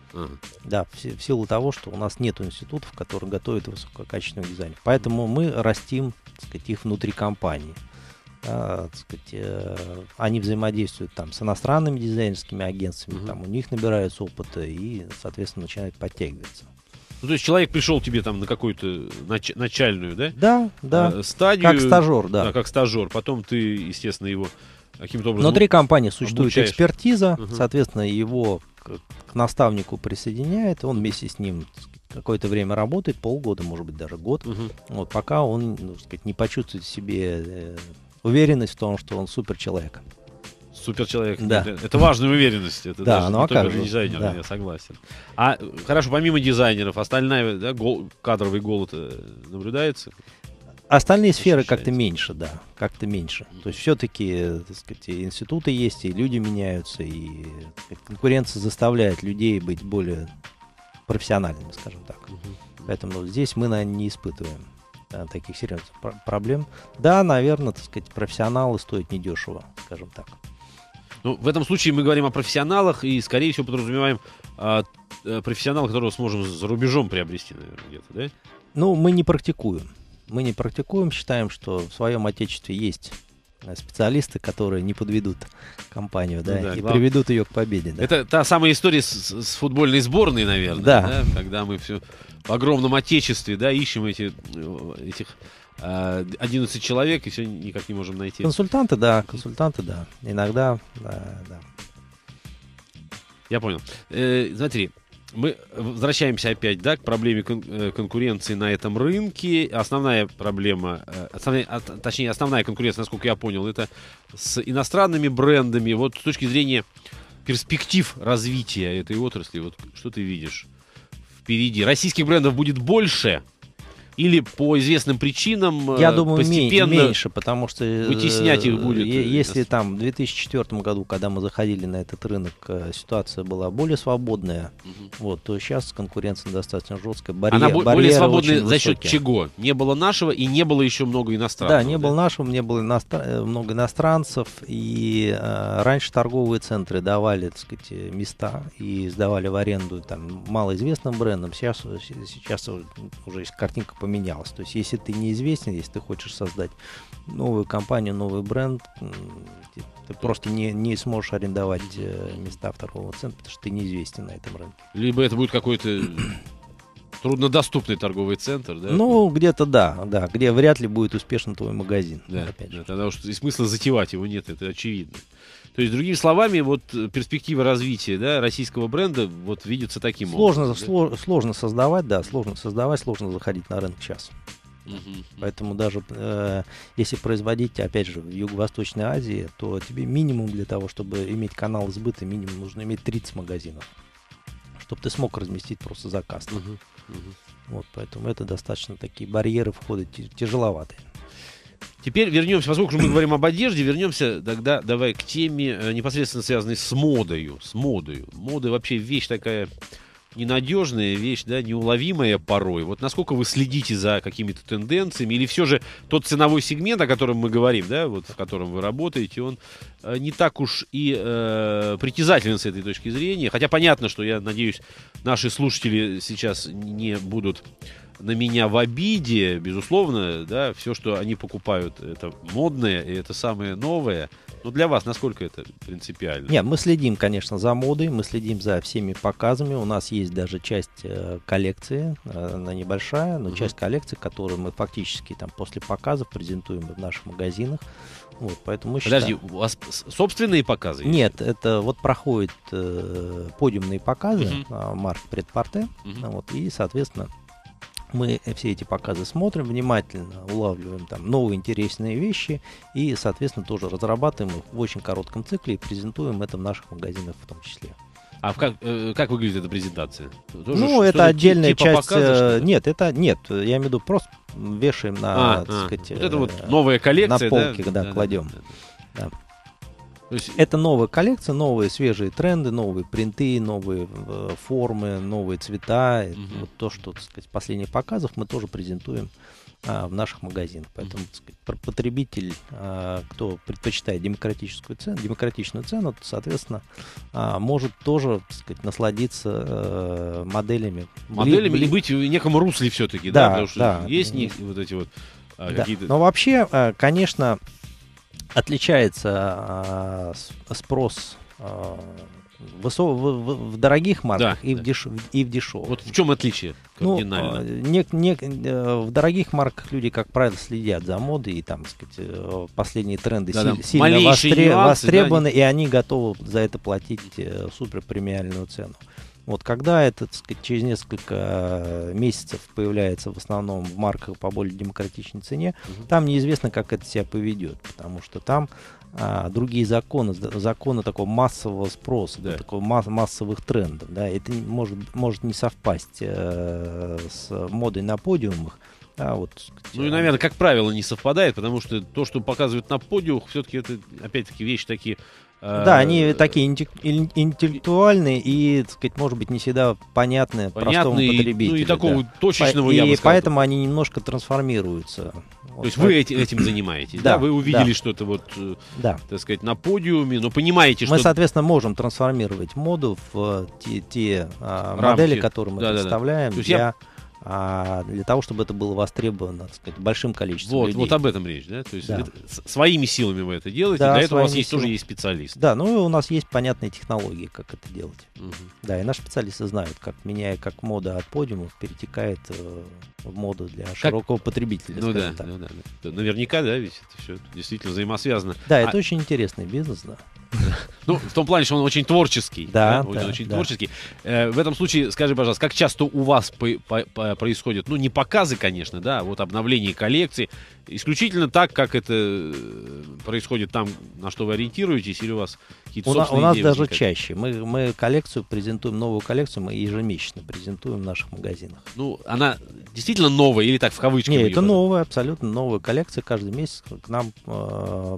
Ага. Да, в, в силу того, что у нас нет институтов, которые готовят высококачественных дизайнеров. Поэтому мы растим, так сказать, их внутри компании. Да, так сказать, э, они взаимодействуют там с иностранными дизайнерскими агентствами, uh-huh. там у них набираются опыта и, соответственно, начинают подтягиваться. Ну, то есть человек пришел тебе там на какую-то нач- начальную, да? Да, да. Э, стадию. Как стажер, да. Да, как стажер. Потом ты, естественно, его каким-то образом внутри компании существует обучаешь. Экспертиза, Uh-huh. соответственно, его к, к наставнику присоединяет, он вместе с ним какое-то время работает, полгода, может быть, даже год, uh-huh. вот, пока он, ну, так сказать, не почувствует в себе э, уверенность в том, что он суперчеловек. Суперчеловек. Да. Это, это важная уверенность. Это да, даже ну не а только как для же? дизайнера, Да. я согласен. А хорошо, помимо дизайнеров, остальная, да, гол, кадровый голод наблюдается? Остальные сферы как-то меньше, да, как-то меньше. Mm-hmm. То есть все-таки, так сказать, институты есть, и люди меняются, и сказать, конкуренция заставляет людей быть более профессиональными, скажем так. Mm-hmm. Поэтому здесь мы, наверное, не испытываем да, таких серьезных пр- проблем. Да, наверное, так сказать, профессионалы стоят недешево, скажем так. Ну, в этом случае мы говорим о профессионалах и, скорее всего, подразумеваем а, профессионала, которого сможем за рубежом приобрести, наверное, где-то, да? Ну, мы не практикуем. Мы не практикуем, считаем, что в своем отечестве есть специалисты, которые не подведут компанию, да, ну, да и глав... приведут ее к победе. Да. Это та самая история с, с футбольной сборной, наверное, да. Да? Когда мы все в огромном отечестве, да, ищем эти, этих одиннадцать человек и все никак не можем найти. Консультанты, да, консультанты, да. Иногда, да, да. Я понял. Э, смотри, мы возвращаемся опять, да, к проблеме кон- конкуренции на этом рынке. Основная проблема, основная, а, точнее, основная конкуренция, насколько я понял, это с иностранными брендами. Вот с точки зрения перспектив развития этой отрасли, вот что ты видишь впереди? Российских брендов будет больше? Или по известным причинам я думаю, постепенно меньше, потому что вытеснять их будет? Если там в две тысячи четвёртом году, когда мы заходили на этот рынок, ситуация была более свободная, угу. вот, то сейчас конкуренция достаточно жесткая. Барьер, Она более свободная за счет высокие. чего? Не было нашего и не было еще много иностранцев. Да, не да? было нашего, не было иностран... много иностранцев. И э, раньше торговые центры давали, так сказать, места и сдавали в аренду там малоизвестным брендам. Сейчас, сейчас уже картинка поменялась. Менялось. То есть, если ты неизвестен, если ты хочешь создать новую компанию, новый бренд, ты, ты просто не, не сможешь арендовать э, места в торговом центре, потому что ты неизвестен на этом рынке. Либо это будет какой-то труднодоступный торговый центр, да? Ну, где-то да, да, где вряд ли будет успешен твой магазин. Да, опять же. Да, тогда уж и смысла затевать его нет, это очевидно. То есть, другими словами, вот перспектива развития, да, российского бренда вот видится таким сложно, образом. Сло, да? Сложно создавать, да, сложно создавать, сложно заходить на рынок сейчас. Uh-huh. Поэтому даже э, если производить, опять же, в Юго-Восточной Азии, то тебе минимум для того, чтобы иметь канал сбыта, минимум нужно иметь тридцать магазинов, чтобы ты смог разместить просто заказ. Uh-huh. Uh-huh. Вот, поэтому это достаточно такие барьеры входа тяжеловатые. Теперь вернемся, поскольку мы говорим об одежде, вернемся тогда давай к теме, непосредственно связанной с модой. С модой. Мода вообще вещь такая ненадежная, вещь, да, неуловимая порой. Вот насколько вы следите за какими-то тенденциями, или все же тот ценовой сегмент, о котором мы говорим, да, вот в котором вы работаете, он э, не так уж и э, притязателен с этой точки зрения. Хотя понятно, что, я надеюсь, наши слушатели сейчас не будут на меня в обиде, безусловно, да, все, что они покупают, это модное, и это самое новое. Но для вас насколько это принципиально? Нет, мы следим, конечно, за модой, мы следим за всеми показами. У нас есть даже часть э, коллекции, э, она небольшая, но uh-huh. часть коллекции, которую мы фактически там после показов презентуем в наших магазинах. Вот, поэтому мы Подожди, считаем... у вас собственные показы? Нет, это вот проходят э, подиумные показы uh-huh. марк Прет-Порте, uh-huh. вот, и, соответственно, мы все эти показы смотрим, внимательно улавливаем там новые интересные вещи и, соответственно, тоже разрабатываем их в очень коротком цикле и презентуем это в наших магазинах в том числе. А как, э, как выглядит эта презентация? Тоже, ну, это отдельная типа часть. Показа, нет, это нет, я имею в виду просто вешаем на, а, так а, сказать, вот это вот новая коллекция, на полке, да, да, да кладем. Да, да, да. Да. То есть... Это новая коллекция, новые свежие тренды, новые принты, новые э, формы, новые цвета. Угу. Вот то, что, так сказать, в последних показах мы тоже презентуем а, в наших магазинах. Поэтому, так сказать, потребитель, а, кто предпочитает демократическую цену, демократичную цену, то, соответственно, а, может тоже, так сказать, насладиться а, моделями. Моделями Бли... и быть в неком русле все-таки, да, да, потому что да. есть не, вот эти вот а, да. какие-то... Но вообще, а, конечно, отличается а, спрос а, высо... в, в, в дорогих марках да, и, да. В деш... и в дешевых. Вот в чем отличие кардинально? Ну, не, не, в дорогих марках люди, как правило, следят за модой, и там, так сказать, последние тренды да, си- да. сильно востре... нюансы, востребованы, да, и они готовы за это платить супер премиальную цену. Вот когда это, так сказать, через несколько месяцев появляется в основном в марках по более демократичной цене, угу. там неизвестно, как это себя поведет, потому что там а, другие законы, законы такого массового спроса, да. такого масс, массовых трендов. Да, это может, может не совпасть э, с модой на подиумах. А вот, сказать, ну и, наверное, как правило, не совпадает, потому что то, что показывают на подиумах, все-таки это, опять-таки, вещи такие... Да, они такие интеллектуальные и, так сказать, может быть, не всегда понятны простому потребителю. Ну и такого да. точечного, и я бы сказал. Поэтому они немножко трансформируются. То вот есть так. вы эти, этим занимаетесь, да? да? Вы увидели да. что-то вот, да. так сказать, на подиуме, но понимаете, мы, что... соответственно, можем трансформировать моду в те, те Рамки. модели, которые мы да, представляем, да, да. для... Я... А для того, чтобы это было востребовано, так сказать, большим количеством вот, людей. Вот об этом речь, да? То есть да. это, своими силами вы это делаете, да, для этого у вас есть, силами. тоже есть специалист. Да, ну и у нас есть понятные технологии, как это делать. Угу. Да, и наши специалисты знают, как меняя, как мода от подиумов перетекает э, в моду для как... широкого потребителя. Ну да, так. ну да, да. Наверняка, да, ведь это все действительно взаимосвязано. Да, а... это очень интересный бизнес, да. Ну, в том плане, что он очень творческий. Да, да, да, он очень да. творческий. Э, в этом случае, скажи, пожалуйста, как часто у вас по, по, по, происходят, ну, не показы, конечно, да, вот обновление коллекции, исключительно так, как это происходит там, на что вы ориентируетесь, или у вас какие-то у собственные на, У нас идеи даже возникают? чаще. Мы, мы коллекцию презентуем, новую коллекцию мы ежемесячно презентуем в наших магазинах. Ну, она действительно новая или так в кавычках? Нет, это новая, абсолютно новая коллекция. Каждый месяц к нам э,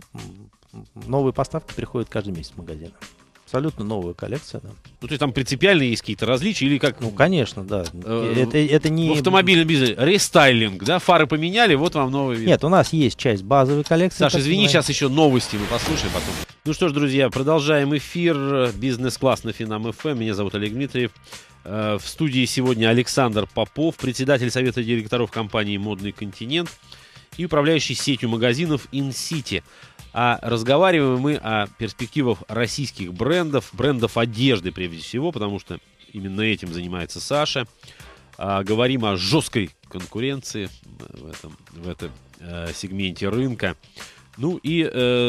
новые поставки приходят каждый месяц в магазин. Абсолютно новая коллекция, да. Ну, то есть там принципиально есть какие-то различия или как... Ну, конечно, да. Э, это, это не... В автомобильном бизнесе рестайлинг, да, фары поменяли, вот вам новый вид. Нет, у нас есть часть базовой коллекции. Саша, извини, сейчас еще новости мы послушаем потом. Ну что ж, друзья, продолжаем эфир. Бизнес-класс на Финам ФМ. Меня зовут Олег Дмитриев. В студии сегодня Александр Попов, председатель совета директоров компании «Модный континент» и управляющий сетью магазинов InCity. А разговариваем мы о перспективах российских брендов, брендов одежды прежде всего, потому что именно этим занимается Саша. А, говорим о жесткой конкуренции в этом, в этом э, сегменте рынка. Ну и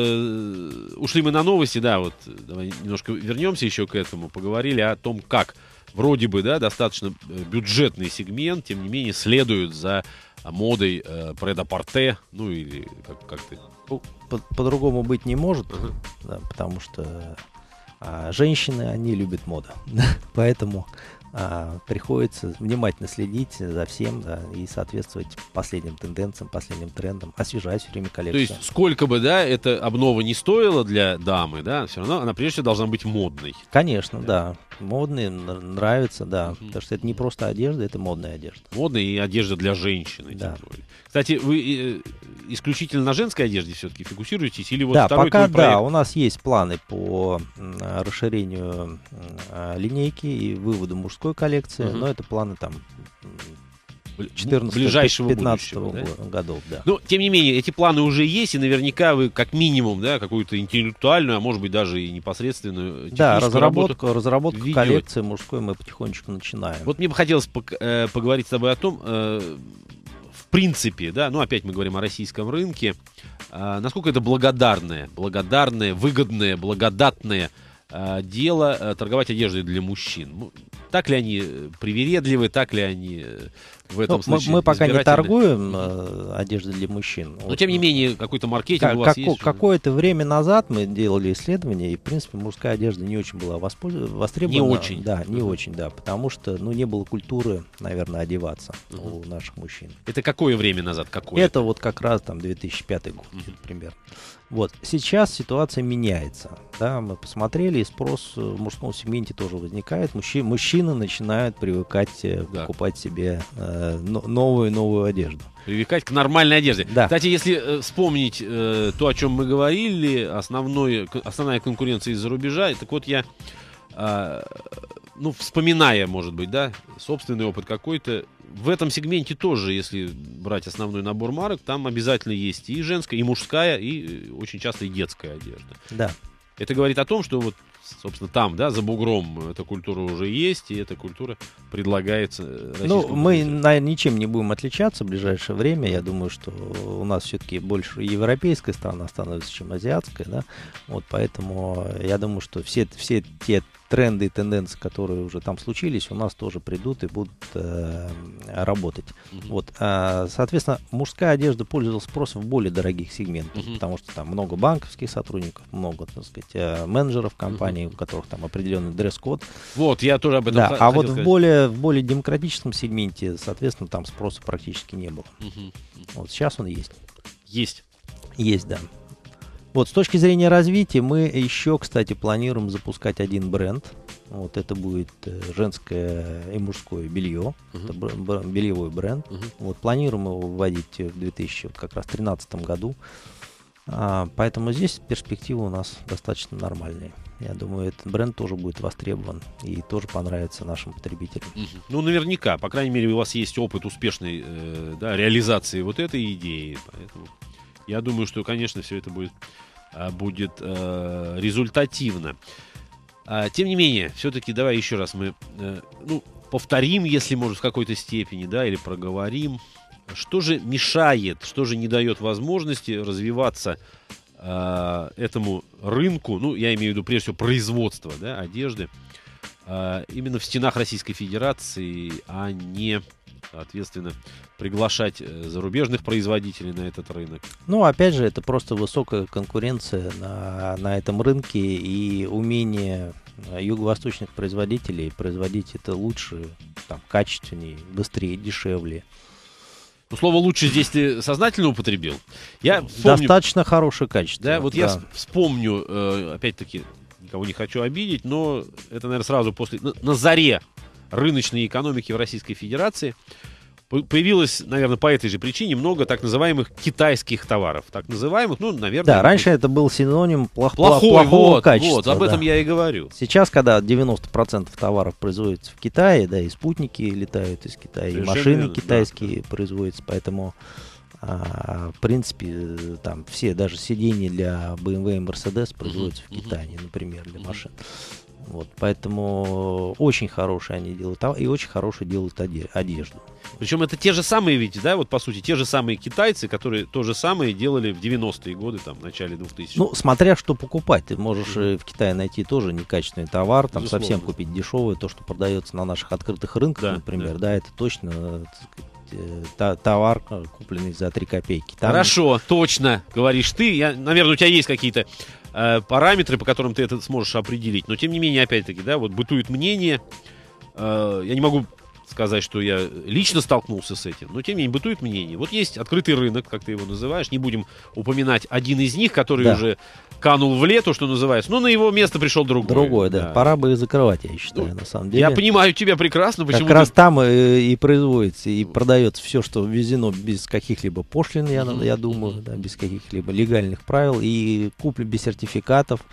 э, ушли мы на новости, да, вот давай немножко вернемся еще к этому, поговорили о том, как вроде бы, да, достаточно бюджетный сегмент, тем не менее, следует за модой э, прет-а-порте, ну или как, как ты... По- по-другому быть не может, Uh-huh. да, потому что а, женщины, они любят моду, поэтому а, приходится внимательно следить за всем, да, и соответствовать последним тенденциям, последним трендам, освежать все время коллекцию. То есть сколько бы, да, эта обнова не стоила для дамы, да, все равно она прежде всего должна быть модной. Конечно, да. да. Модные, нравится, да. Uh-huh. Потому что это не просто одежда, это модная одежда. Модная и одежда для женщины. Да. Тем более. Кстати, вы э, исключительно на женской одежде все-таки фокусируетесь? Или вот да, второй пока твой проект? да, у нас есть планы по м, расширению м, линейки и выводу мужской коллекции, Uh-huh. но это планы там ближайшего четырнадцатого будущего, да? годов, да. Но, тем не менее, эти планы уже есть, и наверняка вы как минимум, да, какую-то интеллектуальную, а может быть даже и непосредственную Да, техническую разработку, работу разработку ведете. коллекции мужской мы потихонечку начинаем. Вот мне бы хотелось пок- э, поговорить с тобой о том, э, в принципе, да, ну опять мы говорим о российском рынке, э, насколько это благодарное, благодарное, выгодное, благодатное э, дело э, торговать одеждой для мужчин. Так ли они привередливы, так ли они в этом ну, случае мы, мы пока не избирательны? торгуем э, одеждой для мужчин. Но Вот, тем не менее, какой-то маркетинг как, у вас как, есть? Какое-то время назад мы делали исследования, и, в принципе, мужская одежда не очень была воспольз... востребована. Не очень? Да, не uh-huh. очень, да, потому что, ну, не было культуры, наверное, одеваться uh-huh. у наших мужчин. Это какое время назад? Какое Это вот как раз там две тысячи пятый год, uh-huh. примерно. Вот. Сейчас ситуация меняется. Да, мы посмотрели, и спрос в мужском сегменте тоже возникает. Мужчи, мужчины начинают привыкать да. покупать себе э, новую-новую одежду. Привыкать к нормальной одежде. Да. Кстати, если э, вспомнить э, то, о чем мы говорили, основной, основная конкуренция из-за рубежа, так вот я, э, ну, вспоминая, может быть, да, собственный опыт какой-то, в этом сегменте тоже, если брать основной набор марок, там обязательно есть и женская, и мужская, и очень часто и детская одежда. Да. Это говорит о том, что вот, собственно, там, да, за бугром эта культура уже есть, и эта культура предлагается российскому Ну, мы, зрителю. наверное, ничем не будем отличаться в ближайшее время. Я думаю, что у нас все-таки больше европейская страна становится, чем азиатская, да. Вот поэтому я думаю, что все, все те тренды и тенденции, которые уже там случились, у нас тоже придут и будут э, работать. Uh-huh. Вот, э, соответственно, мужская одежда пользовалась спросом в более дорогих сегментах, uh-huh. потому что там много банковских сотрудников, много, так сказать, э, менеджеров компаний, uh-huh. у которых там определенный дресс-код. Вот, я тоже об этом да, х- а хотел вот сказать. в более, в более демократическом сегменте, соответственно, там спроса практически не было. Uh-huh. Вот сейчас он есть. Есть. Есть, да. Вот, с точки зрения развития, мы еще, кстати, планируем запускать один бренд. Вот это будет женское и мужское белье. Uh-huh. Это бр- бельевой бренд. Uh-huh. Вот, планируем его вводить в две тысячи тринадцатом году. А, поэтому здесь перспективы у нас достаточно нормальные. Я думаю, этот бренд тоже будет востребован и тоже понравится нашим потребителям. Uh-huh. Ну, наверняка. По крайней мере, у вас есть опыт успешной э, да, реализации вот этой идеи. Поэтому я думаю, что, конечно, все это будет, будет э, результативно. А, тем не менее, все-таки давай еще раз мы э, ну, повторим, если может, в какой-то степени, да, или проговорим. Что же мешает, что же не дает возможности развиваться э, этому рынку, ну, я имею в виду прежде всего производство, да, одежды, э, именно в стенах Российской Федерации, а не, соответственно, приглашать зарубежных производителей на этот рынок? Ну, опять же, это просто высокая конкуренция на, на этом рынке и умение юго-восточных производителей производить это лучше, там, качественнее, быстрее, дешевле. Ну, слово «лучше» здесь ты сознательно употребил? Я вспомню, достаточно хорошее качество. Да, вот да. я вспомню, э, опять-таки, никого не хочу обидеть, но это, наверное, сразу после, на, на заре рыночной экономики в Российской Федерации появилось, наверное, по этой же причине много так называемых китайских товаров. Так называемых, ну, наверное... Да, раньше это был синоним плох, плохой, плохого вот, качества. Вот, об да. этом я и говорю. Сейчас, когда девяносто процентов товаров производится в Китае, да, и спутники летают из Китая, и машины верно, китайские да. производятся, поэтому, а, в принципе, там все, даже сиденья для бэ эм вэ и Mercedes производятся uh-huh, в Китае, uh-huh. например, для uh-huh. машин. Вот, поэтому очень хорошие они делают, и очень хорошие делают одежду. Причем это те же самые, ведь, да, вот по сути, те же самые китайцы, которые то же самое делали в девяностые годы, там, в начале двухтысячных. Ну, смотря что покупать. Ты можешь mm-hmm. в Китае найти тоже некачественный товар, там Безусловно. Совсем купить дешевое, то, что продается на наших открытых рынках, да, например, да, да это точно товар, купленный за три копейки. Там... Хорошо, точно, говоришь ты. Я, наверное, у тебя есть какие-то э, параметры, по которым ты это сможешь определить. Но, тем не менее, опять-таки, да, вот бытует мнение. Э, я не могу сказать, что я лично столкнулся с этим, но, тем не менее, бытует мнение. Вот есть открытый рынок, как ты его называешь. Не будем упоминать один из них, который да. уже канул в лету, что называется. Но на его место пришел другой. Другой, да. да. Пора бы и закрывать, я считаю, ну, на самом деле. Я понимаю тебя прекрасно. Почему как раз ты... там и, и производится, и продается все, что ввезено без каких-либо пошлин, я, mm-hmm. я думаю, да, без каких-либо легальных правил, и куплен без сертификатов.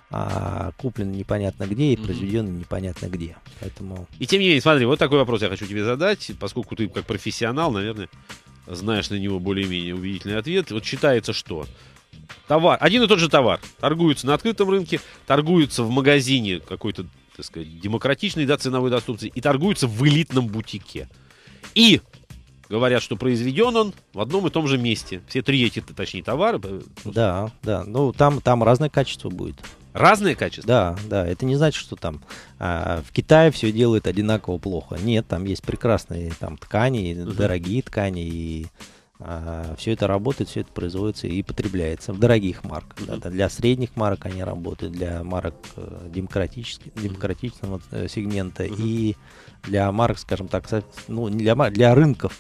А куплен непонятно где и произведен mm-hmm. непонятно где. Поэтому... И тем не менее, смотри, вот такой вопрос я хочу тебе задать, поскольку ты как профессионал, наверное, знаешь на него более-менее убедительный ответ. Вот считается, что товар, один и тот же товар торгуется на открытом рынке, торгуется в магазине какой-то, так сказать, демократичной, да, ценовой доступности и торгуется в элитном бутике. И говорят, что произведен он в одном и том же месте. Все три эти, точнее, товары. Да, да. Ну, там, там разное качество будет. Разное качество? Да, да. Это не значит, что там а, в Китае все делают одинаково плохо. Нет, там есть прекрасные там ткани, uh-huh. дорогие ткани, и а, все это работает, все это производится и потребляется в дорогих марках. Uh-huh. Да, для средних марок они работают, для марок демократического, демократичного uh-huh. сегмента uh-huh. и для марок, скажем так, ну, для, для рынков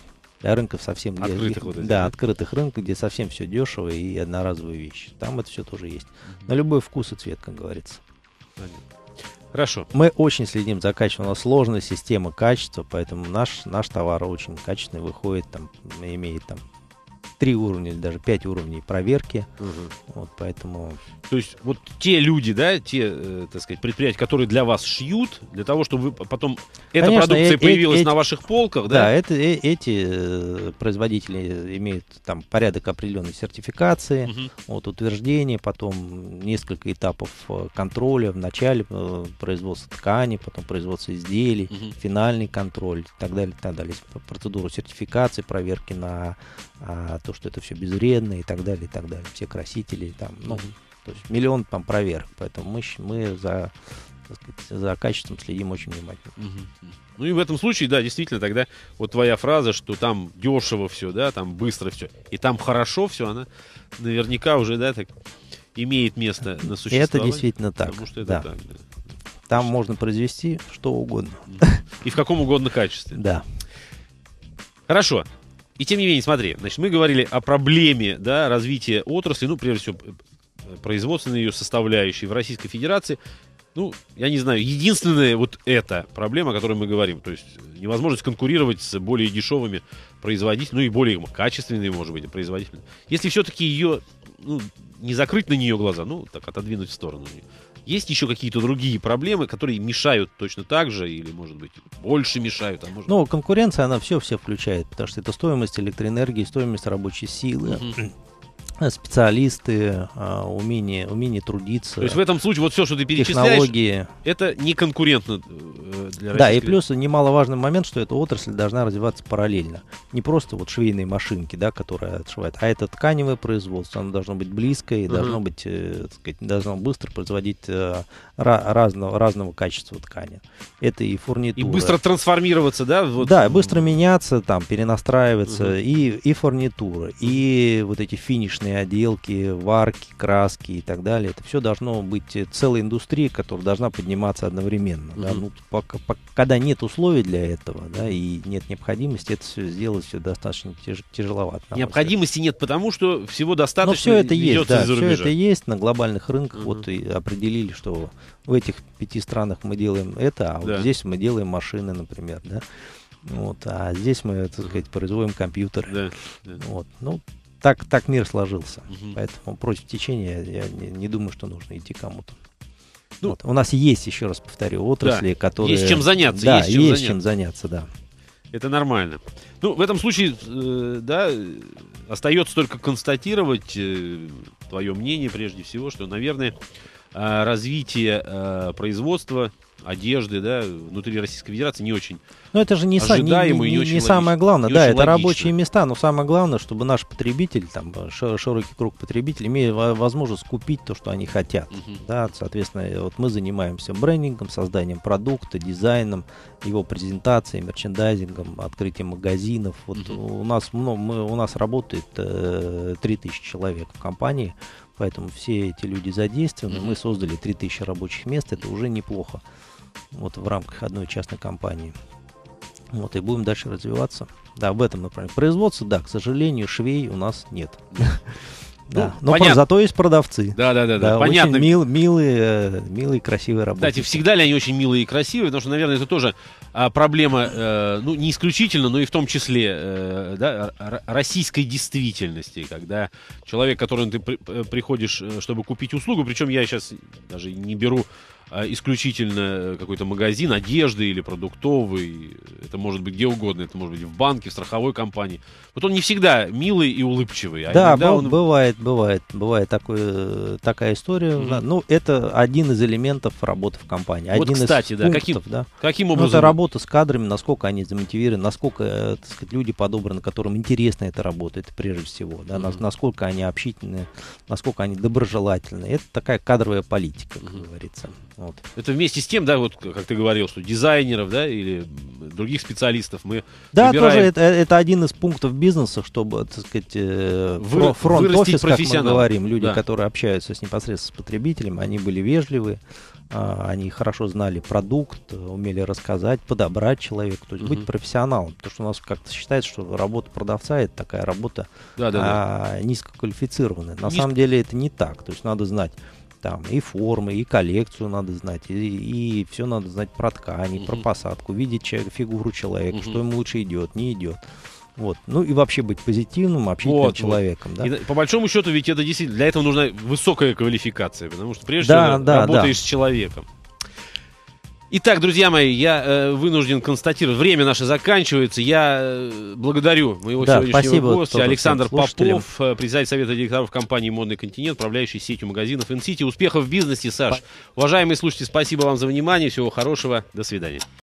для рынков совсем... Где, открытых вот этих, да, да? открытых рынков, где совсем все дешево и одноразовые вещи. Там это все тоже есть. На любой вкус и цвет, как говорится. Понятно. Хорошо. Мы очень следим за качеством. У нас сложная система качества, поэтому наш, наш товар очень качественный, выходит, там, имеет там три уровня или даже пять уровней проверки. Угу. Вот, поэтому... То есть вот те люди, да, те, э, так сказать, предприятия, которые для вас шьют, для того, чтобы вы потом эта Конечно, продукция э- появилась э- на ваших полках, Да, да? это, э- эти э, производители имеют там порядок определенной сертификации, Мгм. вот, утверждения, потом несколько этапов э, контроля, в начале э, производства ткани, потом производства изделий, Мгм. финальный контроль и так далее, и так далее. Есть п- процедуру сертификации, проверки на а, то, что это все безвредно и так далее, и так далее. Все красители, там, ну, Мгм. то есть миллион там проверок, поэтому мы, щ- мы за, так сказать, за качеством следим очень внимательно. Мгм. Ну и в этом случае, да, действительно, тогда вот твоя фраза, что там дешево все, да, там быстро все, и там хорошо все, она наверняка уже, да, так имеет место на И существование. это действительно так. Потому что это Да. так, да. Там можно произвести что угодно. Мгм. И в каком угодно качестве. Да. Хорошо. И тем не менее, смотри, значит, мы говорили о проблеме, да, развития отрасли, ну, прежде всего, э, производственной ее составляющей в Российской Федерации. Ну, я не знаю, единственная вот эта проблема, о которой мы говорим, то есть невозможность конкурировать с более дешевыми производителями, ну и более качественными, может быть, производителями. Если все-таки ее, ну, не закрыть на нее глаза, ну, так отодвинуть в сторону. Есть еще какие-то другие проблемы, которые мешают точно так же, или, может быть, больше мешают, а может... Ну, конкуренция, она все-все включает, потому что это стоимость электроэнергии, стоимость рабочей силы, Мгм. специалисты, а, умение, умение трудиться, То есть в этом случае вот все, что ты перечисляешь, технологии. это не конкурентно э, для Да, и российской- плюс немаловажный момент, что эта отрасль должна развиваться параллельно. Не просто вот швейные машинки, да, которые отшивают, а это тканевое производство, оно должно быть близкое и Мгм. должно быть, э, так сказать, должно быстро производить э, ра- разного, разного качества ткани. Это и фурнитура. И быстро трансформироваться, да? Вот, Да, быстро меняться, там, перенастраиваться, Мгм. и, и фурнитура, и вот эти финишные отделки, варки, краски и так далее. Это все должно быть э, целая индустрия, которая должна подниматься одновременно. Да? Мгм. Ну, пока, пока- когда нет условий для этого, да, и нет необходимости, это все сделать все достаточно тяж- тяжеловато. на мой Необходимости нет, потому что всего взгляд. достаточно. Но все это есть, ведется да, из-за все рубежа. это есть на глобальных рынках. Мгм. Вот и определили, что в этих пяти странах мы делаем это, а вот Да. здесь мы делаем машины, например, да. Вот, а здесь мы, так сказать, производим компьютеры. Да, да. Вот. Ну, так, так мир сложился. Мгм. Поэтому против течения я не, не думаю, что нужно идти кому-то. Ну, Вот. У нас есть, еще раз повторю, отрасли, которые... есть чем заняться, Да, есть чем есть заняться. чем заняться, да. Это нормально. Ну, в этом случае, э, да, э, остается только констатировать э, твое мнение, прежде всего, что, наверное, э, развитие э, производства одежды, да, внутри Российской Федерации не очень. Но это же не, са- не- Ожидаемо не- и не не- очень не самое логично. главное. Не Да, очень это логично. рабочие места, но самое главное, чтобы наш потребитель, там, ши- широкий круг потребителей, имеет во- возможность купить то, что они хотят. Мгм. Да, соответственно, вот мы занимаемся брендингом, созданием продукта, дизайном, его презентацией, мерчендайзингом, открытием магазинов. Вот Мгм. у нас много, мы, у нас работает э, три тысячи человек в компании, поэтому все эти люди задействованы. Мгм. Мы создали три тысячи рабочих мест, это уже неплохо. Вот в рамках одной частной компании. Вот, и будем дальше развиваться. Да, в этом направлении. Производство, да, к сожалению, швей у нас нет. Да, но понятно. про- зато есть продавцы. Да, да, да, да. Да, Понятно. очень мил- милые, э, милые, красивые работники. Кстати, всегда ли они очень милые и красивые? Потому что, наверное, это тоже а, проблема, э, ну, не исключительно, но и в том числе э, да, р- российской действительности, когда человек, к которому ты при- э, приходишь, э, чтобы купить услугу, причем я сейчас даже не беру а, исключительно какой-то магазин одежды или продуктовый, это может быть где угодно, это может быть в банке, в страховой компании. Вот он не всегда милый и улыбчивый, а Да, иногда б- он... бывает, бывает, бывает такой, э, такая история. Мгм. Да. Ну, это один из элементов работы в компании. Вот, один кстати, из да, пунктов, каким- да. Каким Ну, образом? это работа с кадрами, насколько они замотивированы, насколько, э, так сказать, люди подобраны, которым интересна эта работа, это прежде всего, да, нас- Мгм. насколько они общительны, насколько они доброжелательны. Это такая кадровая политика, как Мгм. говорится. Вот. Это вместе с тем, да, вот как ты говорил, что дизайнеров, да, или других специалистов мы Да, выбираем... тоже это, это один из пунктов бизнеса, чтобы, так сказать, Вы, фронт-офис, как мы говорим, люди, да. которые общаются с непосредственно с потребителем, они были вежливы, они хорошо знали продукт, умели рассказать, подобрать человека, то есть uh-huh. быть профессионалом, потому что у нас как-то считается, что работа продавца это такая работа да, да, а, да. низкоквалифицированная. На Низко... самом деле это не так, то есть надо знать там и формы, и коллекцию надо знать, и, и все надо знать про ткани, uh-huh. про посадку, видеть человека, фигуру человека, uh-huh. что ему лучше идет, не идет. Вот. Ну и вообще быть позитивным, общительным вот, человеком. Вот. Да? И, по большому счету, ведь это действительно для этого нужна высокая квалификация, потому что прежде да, всего да, работаешь да. с человеком. Итак, друзья мои, я э, вынужден констатировать, время наше заканчивается. Я э, благодарю моего да, сегодняшнего гостя Александр Попов, председатель совета директоров компании «Модный континент», управляющий сетью магазинов «Инсити». Успехов в бизнесе, Саш. Уважаемые слушатели, спасибо вам за внимание, всего хорошего, до свидания.